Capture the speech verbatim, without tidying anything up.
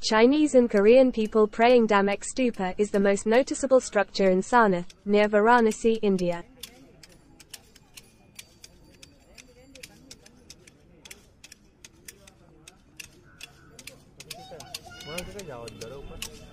Chinese and Korean people praying Dhamek Stupa is the most noticeable structure in Sarnath, near Varanasi, India. kita jauh dari